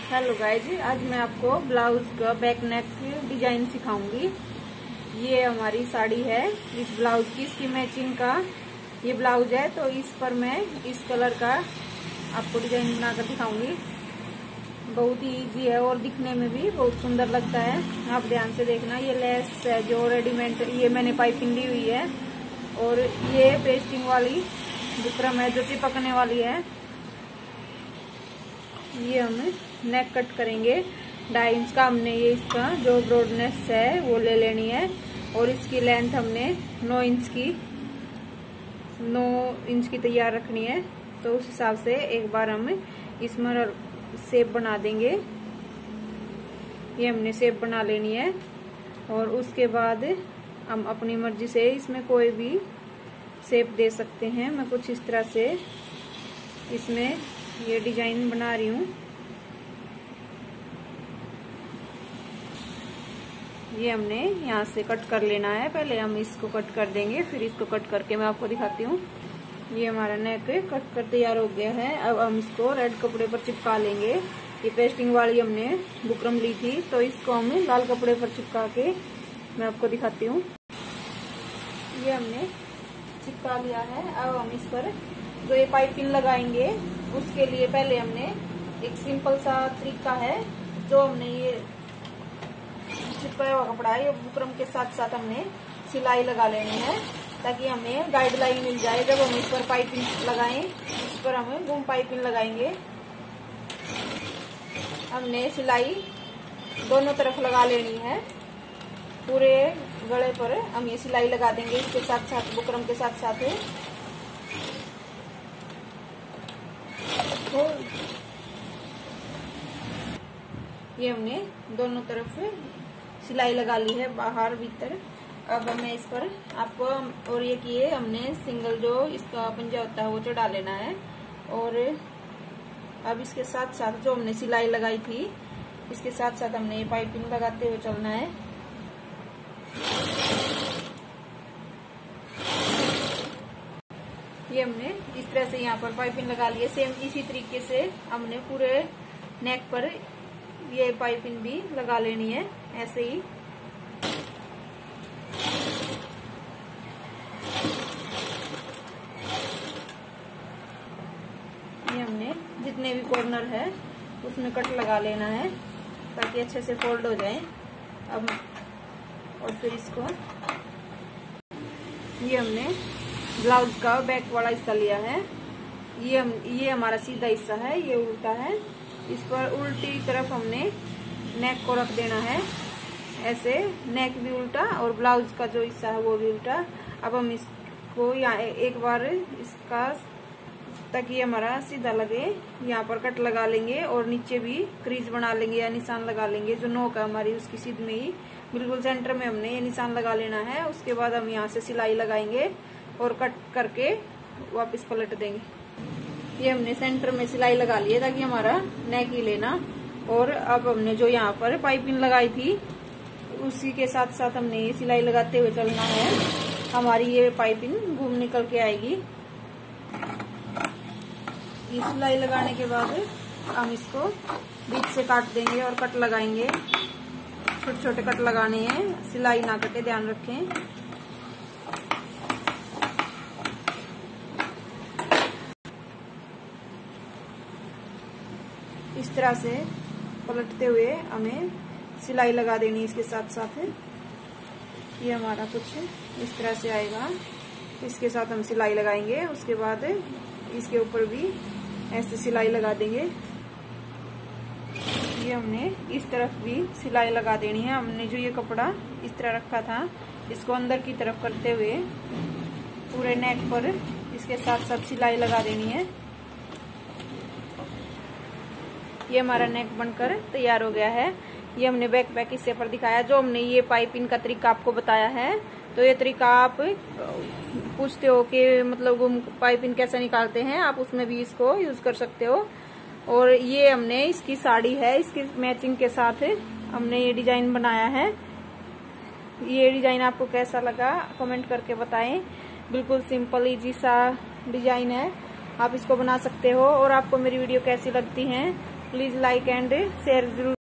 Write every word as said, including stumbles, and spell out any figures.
Hello guys, आज मैं आपको ब्लाउज का बैक नेक डिजाइन सिखाऊंगी। ये हमारी साड़ी है, इस ब्लाउज की इसकी मैचिंग का ये ब्लाउज है। तो इस पर मैं इस कलर का आपको डिजाइन बनाकर दिखाऊंगी। बहुत ही इजी है और दिखने में भी बहुत सुंदर लगता है। आप ध्यान से देखना। ये लेस है जो रेडीमेड, ये मैंने पाइपिंग ली हुई है। और ये पेस्टिंग वाली बुकरम है जो चिपकने वाली है। ये हम नेक कट करेंगे ढाई इंच का। हमने ये इसका जो ब्रॉडनेस है वो ले लेनी है और इसकी लेंथ हमने नौ इंच की नौ इंच की तैयार रखनी है। तो उस हिसाब से एक बार हम इसमें शेप बना देंगे। ये हमने शेप बना लेनी है और उसके बाद हम अपनी मर्जी से इसमें कोई भी शेप दे सकते हैं। मैं कुछ इस तरह से इसमें ये डिजाइन बना रही हूँ। ये हमने यहाँ से कट कर लेना है। पहले हम इसको कट कर देंगे, फिर इसको कट करके मैं आपको दिखाती हूँ। ये हमारा नेक कट कर तैयार हो गया है। अब हम इसको रेड कपड़े पर चिपका लेंगे। ये पेस्टिंग वाली हमने बुकरम ली थी, तो इसको हम लाल कपड़े पर चिपका के मैं आपको दिखाती हूँ। ये हमने चिपका लिया है। अब हम इस पर जो ये पाइपिंग लगाएंगे उसके लिए पहले हमने एक सिंपल सा तरीका है। जो हमने ये चिपकाया हुआ कपड़ा है, ये बुकरम के साथ साथ हमने सिलाई लगा लेनी है ताकि हमें गाइडलाइन मिल जाए। जब हम इस पर पाइपिंग लगाएं, इस पर हमें घूम पाइपिंग लगाएंगे। हमने सिलाई दोनों तरफ लगा लेनी है। पूरे गले पर हम ये सिलाई लगा देंगे इसके साथ साथ, बुकरम के साथ साथ। तो ये हमने दोनों तरफ सिलाई लगा ली है, बाहर भीतर। अब हमें इस पर आपको और ये किए हमने सिंगल जो इसका पंजा होता है वो चढ़ा लेना है। और अब इसके साथ साथ जो हमने सिलाई लगाई थी इसके साथ साथ हमने ये पाइपिंग लगाते हुए चलना है। ये हमने इस तरह से यहाँ पर पाइपिंग लगा ली है। सेम इसी तरीके से हमने पूरे नेक पर ये पाइपिंग भी लगा लेनी है, ऐसे ही। ये हमने जितने भी कॉर्नर है उसमें कट लगा लेना है ताकि अच्छे से फोल्ड हो जाए। अब और फिर इसको ये हमने ब्लाउज का बैक वाला हिस्सा लिया है। ये हम ये हमारा सीधा हिस्सा है, ये उल्टा है। इस पर उल्टी तरफ हमने नेक को रख देना है, ऐसे। नेक भी उल्टा और ब्लाउज का जो हिस्सा है वो भी उल्टा। अब हम इसको यहाँ एक बार इसका ताकि हमारा सीधा लगे यहाँ पर कट लगा लेंगे और नीचे भी क्रीज बना लेंगे या निशान लगा लेंगे। जो नोक है हमारी उसकी सीध में ही बिल्कुल सेंटर में हमने ये निशान लगा लेना है। उसके बाद हम यहाँ से सिलाई लगाएंगे और कट करके वापस पलट देंगे। ये हमने सेंटर में सिलाई लगा ली है ताकि हमारा नेक ही लेना। और अब हमने जो यहाँ पर पाइपिंग लगाई थी उसी के साथ साथ हमने ये सिलाई लगाते हुए चलना है। हमारी ये पाइपिंग घूम निकल के आएगी। ये सिलाई लगाने के बाद हम इसको बीच से काट देंगे और कट लगाएंगे। छोटे छोटे कट लगाने हैं, सिलाई ना कटे, ध्यान रखें। इस तरह से पलटते हुए हमें सिलाई लगा देनी है इसके साथ साथ। ये हमारा कुछ इस तरह से आएगा। इसके साथ हम सिलाई लगाएंगे, उसके बाद इसके ऊपर भी ऐसे सिलाई लगा देंगे। ये हमने इस तरफ भी सिलाई लगा देनी है। हमने जो ये कपड़ा इस तरह रखा था इसको अंदर की तरफ करते हुए पूरे नेक पर इसके साथ साथ सिलाई लगा देनी है। ये हमारा नेक बनकर तैयार हो गया है। ये हमने बैक बैक हिस्से पर दिखाया। जो हमने ये पाइपिंग का तरीका आपको बताया है, तो ये तरीका आप पूछते हो कि मतलब पाइपिंग कैसे निकालते हैं, आप उसमें भी इसको यूज कर सकते हो। और ये हमने इसकी साड़ी है, इसकी मैचिंग के साथ हमने ये डिजाइन बनाया है। ये डिजाइन आपको कैसा लगा कमेंट करके बताएं। बिल्कुल सिंपल इजी सा डिजाइन है, आप इसको बना सकते हो। और आपको मेरी वीडियो कैसी लगती है प्लीज लाइक एंड शेयर जरूर।